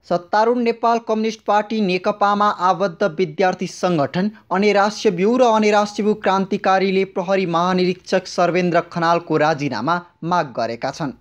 सत्तारूढ Nepal communist party नेकपामा आबद्ध विद्यार्थी सङ्गठन अनेराष्ट्रिय ब्यू र अनेराष्ट्रिय ब्यू क्रान्तिकारीले प्रहरी महानिरीक्षक सर्वेन्द्र खनालको राजीनामा माग गरेका छन्।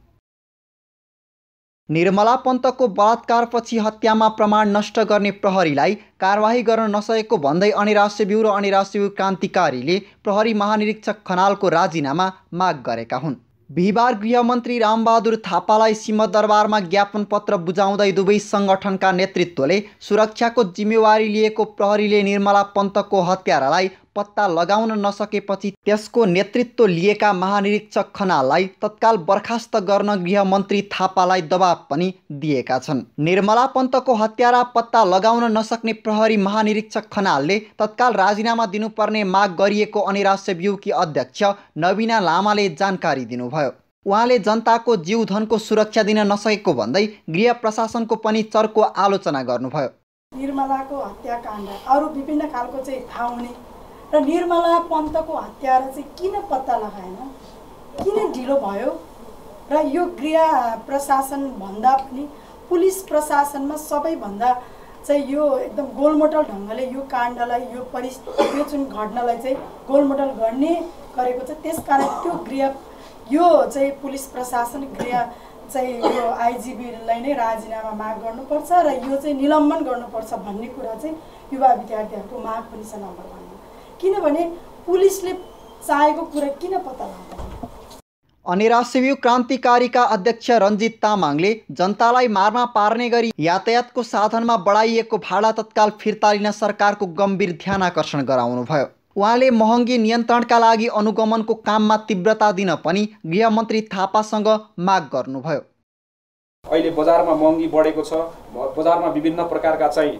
निर्मला पन्तको बलात्कारपछि हत्यामा प्रमाण नष्ट गर्ने प्रहरीलाई कारबाही गर्न नसकेको भन्दै अनेराष्ट्रिय ब्यू र अनेराष्ट्रिय ब्यू क्रान्तिकारीले प्रहरी महानिरीक्षक खनालको राजीनामा माग गरेका हुन्। बिहिबार गृहमन्त्री रामबहादुर थापालाई सिंहदरबारमा ज्ञापन पत्र बुझाउँदै दुवै सङ्गठनका नेतृत्वले सुरक्षाको जिम्मेवारी लिएको प्रहरीले निर्मला पन्तको हत्यारालाई पत्ता लगाउन नसकेपछि त्यसको नेतृत्व लिएका महानिरीक्षक खनाललाई तत्काल बर्खास्त गर्न गृहमन्त्री थापालाई दबाब पनि दिएका छन्। निर्मला पन्तको हत्यारा पत्ता लगाउन नसक्ने प्रहरी महानिरीक्षक खनालले तत्काल राजीनामा दिनुपर्ने माग गरिएको अनेराष्ट्रिय ब्यूकी अध्यक्ष नवीना लामाले जानकारी दिनुभयो। उहाँले जनताको जीवधनको सुरक्षा दिन नसकेको भन्दै गृह प्रशासनको पनि चर्को आलोचना गर्नुभयो। निर्मलाको हत्याकाण्ड अरू विभिन्न खालको चाहिँ थाहा हुने र निर्मला पन्तको हत्यारा चाहिँ किन पत्ता लगाएन, किन ढिलो भयो र यो गृह प्रशासन भन्दा पनि पुलिस प्रशासनमा सबैभन्दा चाहिँ यो एकदम गोलमोटल ढङ्गले यो काण्डलाई यो जुन घटनालाई चाहिँ गोलमोटल गर्ने गरेको छ। त्यसकारण त्यो यो चाहिँ पुलिस प्रशासन गृह चाहिँ यो आइजिबीलाई नै राजीनामा माग गर्नुपर्छ र यो चाहिँ निलम्बन गर्नुपर्छ भन्ने कुरा चाहिँ युवा विद्यार्थीहरूको माग पनि छ नम्बर 1। किनभने पुलिसले चाहेको कुरा किन पत्ता लाग्दैन। अनेराष्ट्रिय ब्यू क्रान्तिकारीका अध्यक्ष रञ्जित तामाङले जनतालाई मारमा पार्ने गरी यातायातको साधनमा बढाइएको भाडा तत्काल फिर्ता लिन सरकारको गम्भीर ध्यानाकर्षण गराउनुभयो। उहाँले महँगी नियन्त्रणका लागि अनुगमनको काममा तीव्रता दिन पनि गृहमन्त्री थापासँग माग गर्नुभयो। अहिले बजारमा महँगी बढेको छ, बजारमा विभिन्न प्रकारका चाहिँ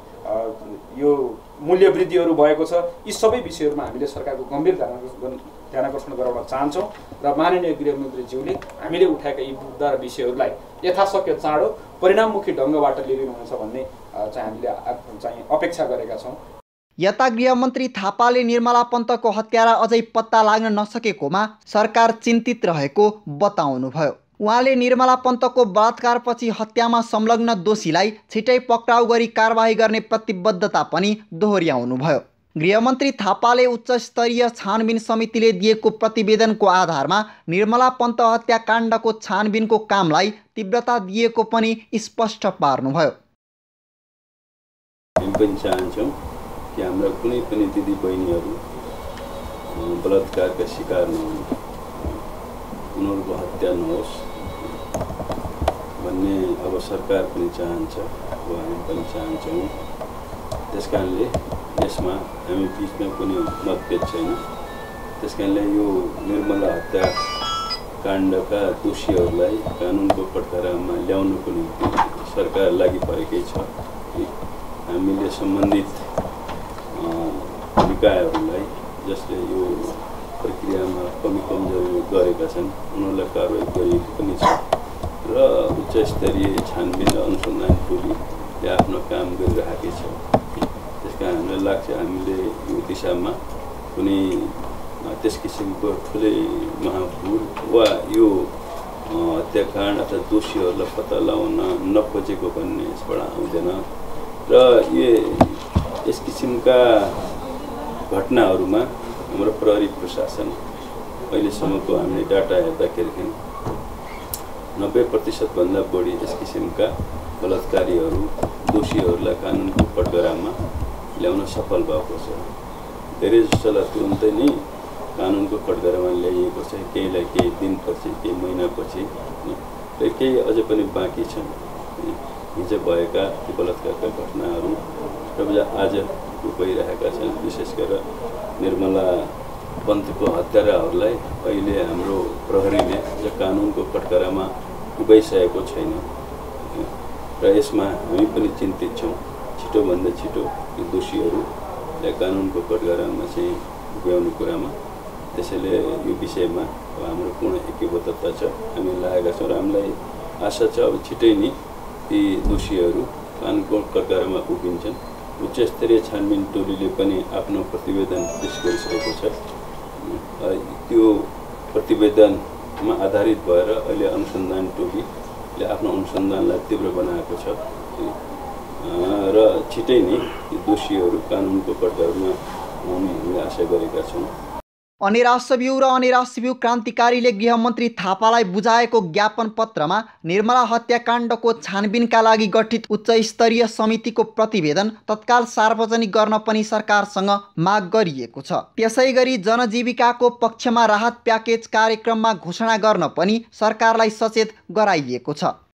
यो मूल्य वृद्धिहरू भएको छ। यी सबै विषयहरूमा हामीले सरकारको गम्भीर ध्यानाकर्षण गराउन चाहन्छौँ र माननीय गृहमन्त्रीज्यूले हामीले उठाएका यी मुद्दा र विषयहरूलाई यथाशक्य चाँडो परिणाममुखी ढङ्गबाट लिइरहनुहुन्छ भन्ने चाहिँ हामीले चाहिँ अपेक्षा गरेका छौँ। यता गृहमन्त्री थापाले निर्मला पन्तको हत्यारा अझै पत्ता लाग्न नसकेकोमा सरकार चिन्तित रहेको बताउनुभयो। उहाँले निर्मला पन्तको बलात्कारपछि हत्यामा संलग्न दोषीलाई छिटै पक्राउ गरी कारबाही गर्ने प्रतिबद्धता पनि दोहोर्याउनुभयो। गृहमन्त्री थापाले उच्चस्तरीय छानबिन समितिले दिएको प्रतिवेदनको आधारमा निर्मला पन्त हत्याकाण्डको छानबिनको कामलाई तीव्रता दिएको पनि स्पष्ट पार्नुभयो। हामी पनि चाहन्छौँ कि हाम्रा कुनै पनि दिदी बहिनीहरू बलात्कारका शिकार नहुन्, उनीहरूको हत्या नहोस् भन्ने अब सरकार पनि चाहन्छ, हामी पनि चाहन्छौँ। त्यसकारणले यसमा हामी बिचमा कुनै मतभेद छैन। त्यसकारणले यो निर्मला हत्याकाण्डका दोषीहरूलाई कानुनको कठघरामा ल्याउनको निम्ति सरकार लागि परेकै छ। हामीले सम्बन्धित निकायहरूलाई जसले यो प्रक्रियामा कमी कमजोरी गरेका छन् उनीहरूलाई कारवाही गरिएको पनि छ र उच्च स्तरीय छानबिन र अनुसन्धान टोलीले आफ्नो काम गरिरहेकै छ। त्यसकारण हामीलाई लाग्छ हामीले यो दिशामा कुनै त्यस किसिमको ठुलै महाभूल वा यो हत्याकाण्ड अथवा दोषीहरूलाई पत्ता लगाउन नखोजेको भन्ने यसबाट आउँदैन र यस किसिमका घटनाहरूमा हाम्रो प्रहरी प्रशासन अहिलेसम्मको हामीले डाटा हेर्दाखेरि 90% भन्दा बढी यस किसिमका बलात्कारीहरू दोषीहरूलाई कानुनको कठघरामा ल्याउन सफल भएको छ। धेरै जसोलाई तुरुन्तै नै कानुनको कठघरामा ल्याइएको छ, केहीलाई केही दिनपछि, केही महिनापछि र केही अझै पनि बाँकी छन्। हिजो भएका ती बलात्कारका घटनाहरू र आज भइरहेका छन्। विशेष गरेर निर्मला पन्तको हत्याराहरूलाई अहिले हाम्रो प्रहरीले कानुनको कठघरामा पुगाइसकेको छैन र यसमा हामी पनि चिन्तित छौँ। छिटोभन्दा छिटो यो दोषीहरूलाई कानुनको कठघरामा चाहिँ पुर्याउने कुरामा, त्यसैले यो विषयमा हाम्रो पूर्ण एकबद्धता छ, हामी लागेका छौँ र हामीलाई आशा छ अब छिटै नै ती दोषीहरू कानुनको कठघरामा उभिन्छन्। उच्च स्तरीय छानबिन टोलीले पनि आफ्नो प्रतिवेदन पेश गरिसकेको छ। त्यो प्रतिवेदनमा आधारित भएर अहिले अनुसन्धान टोलीले आफ्नो अनुसन्धानलाई तीव्र बनाएको छ र छिटै नै दोषीहरू कानुनको कठघरामा आउने हामीले आशा गरेका छौँ। अनि राष्ट्रव्यूह र अनि राष्ट्रव्यूह क्रान्तिकारीले गृहमन्त्री थापालाई बुझाएको ज्ञापन पत्रमा निर्मला हत्याकाण्डको छानबिनका लागि गठित उच्च स्तरीय समितिको प्रतिवेदन तत्काल सार्वजनिक गर्न पनि सरकारसँग माग गरिएको छ। त्यसैगरी जनजीविकाको पक्षमा राहत प्याकेज कार्यक्रममा घोषणा गर्न पनि सरकारलाई सचेत गराइएको छ।